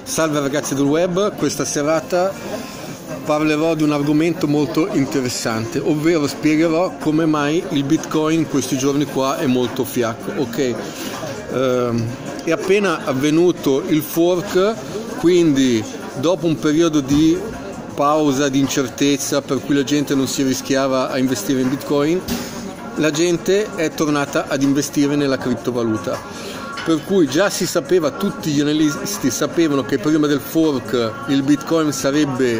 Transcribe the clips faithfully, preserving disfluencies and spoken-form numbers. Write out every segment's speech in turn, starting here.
Salve ragazzi del web, questa serata parlerò di un argomento molto interessante, ovvero spiegherò come mai il Bitcoin in questi giorni qua è molto fiacco. Ok, ehm, è appena avvenuto il fork, quindi dopo un periodo di pausa, di incertezza per cui la gente non si rischiava a investire in Bitcoin, la gente è tornata ad investire nella criptovaluta. Per cui già si sapeva, tutti gli analisti sapevano che prima del fork il Bitcoin sarebbe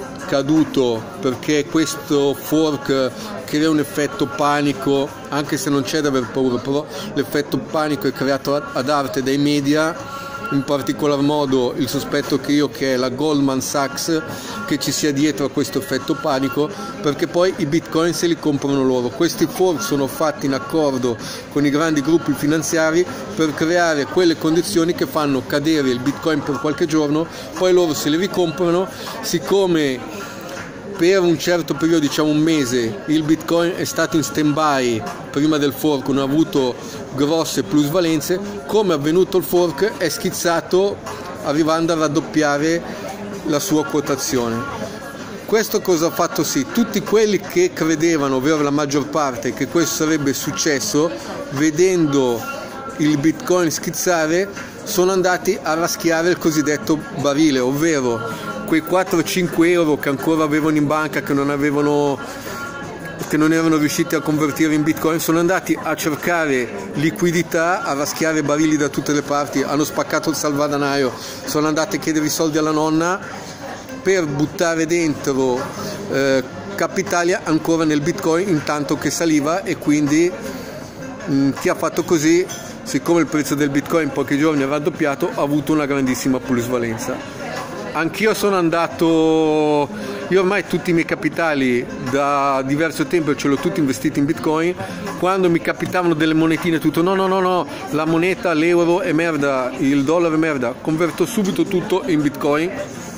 caduto, perché questo fork crea un effetto panico, anche se non c'è da aver paura, però l'effetto panico è creato ad arte dai media, in particolar modo il sospetto che io che è la Goldman Sachs che ci sia dietro a questo effetto panico, perché poi i bitcoin se li comprano loro. Questi fork sono fatti in accordo con i grandi gruppi finanziari per creare quelle condizioni che fanno cadere il bitcoin per qualche giorno, poi loro se li ricomprano. Siccome per un certo periodo, diciamo un mese, il bitcoin è stato in stand by prima del fork, non ha avuto grosse plusvalenze, come è avvenuto il fork è schizzato arrivando a raddoppiare la sua quotazione. Questo cosa ha fatto sì? Tutti quelli che credevano, ovvero la maggior parte, che questo sarebbe successo, vedendo il bitcoin schizzare, sono andati a raschiare il cosiddetto barile, ovvero quei quattro cinque euro che ancora avevano in banca, che non avevano, che non erano riusciti a convertire in bitcoin, sono andati a cercare liquidità, a raschiare barili da tutte le parti, hanno spaccato il salvadanaio, sono andati a chiedere i soldi alla nonna per buttare dentro eh, capitali ancora nel bitcoin intanto che saliva, e quindi mh, chi ha fatto così, siccome il prezzo del bitcoin in pochi giorni è raddoppiato, ha avuto una grandissima plusvalenza. Anch'io sono andato, io ormai tutti i miei capitali da diverso tempo ce l'ho tutti investiti in bitcoin. Quando mi capitavano delle monetine tutto no no no no la moneta, l'euro è merda, il dollaro è merda, converto subito tutto in bitcoin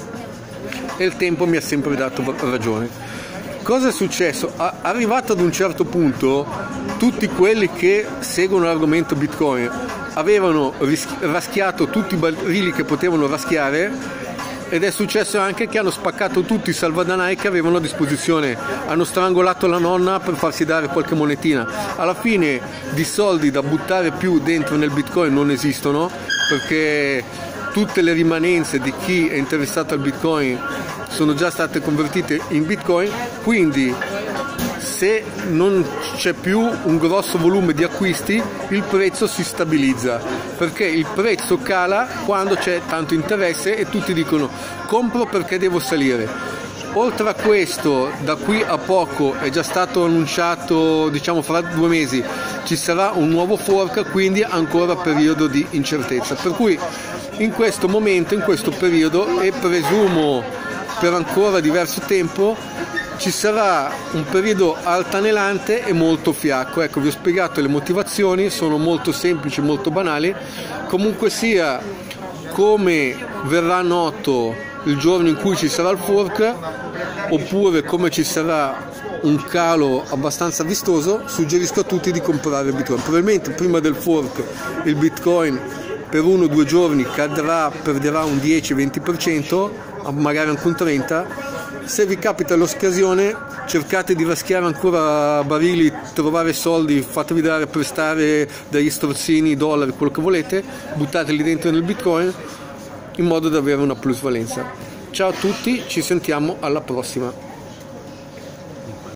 e il tempo mi ha sempre dato ragione. Cosa è successo? Arrivato ad un certo punto, tutti quelli che seguono l'argomento bitcoin avevano raschiato tutti i barili che potevano raschiare, ed è successo anche che hanno spaccato tutti i salvadanai che avevano a disposizione, hanno strangolato la nonna per farsi dare qualche monetina. Alla fine di soldi da buttare più dentro nel bitcoin non esistono, perché tutte le rimanenze di chi è interessato al bitcoin sono già state convertite in bitcoin, quindi se non c'è più un grosso volume di acquisti il prezzo si stabilizza, perché il prezzo cala quando c'è tanto interesse e tutti dicono compro perché devo salire. Oltre a questo, da qui a poco è già stato annunciato, diciamo fra due mesi ci sarà un nuovo fork, quindi ancora periodo di incertezza, per cui in questo momento, in questo periodo, e presumo per ancora diverso tempo, ci sarà un periodo altalenante e molto fiacco. Ecco, vi ho spiegato le motivazioni, sono molto semplici, molto banali. Comunque sia, come verrà noto il giorno in cui ci sarà il fork, oppure come ci sarà un calo abbastanza vistoso, suggerisco a tutti di comprare bitcoin. Probabilmente prima del fork il bitcoin per uno o due giorni cadrà, perderà un dieci venti per cento, magari anche un trenta per cento. Se vi capita l'occasione, cercate di raschiare ancora barili, trovare soldi, fatevi dare, prestare dagli strozzini, dollari, quello che volete, buttateli dentro nel bitcoin in modo da avere una plusvalenza. Ciao a tutti, ci sentiamo alla prossima.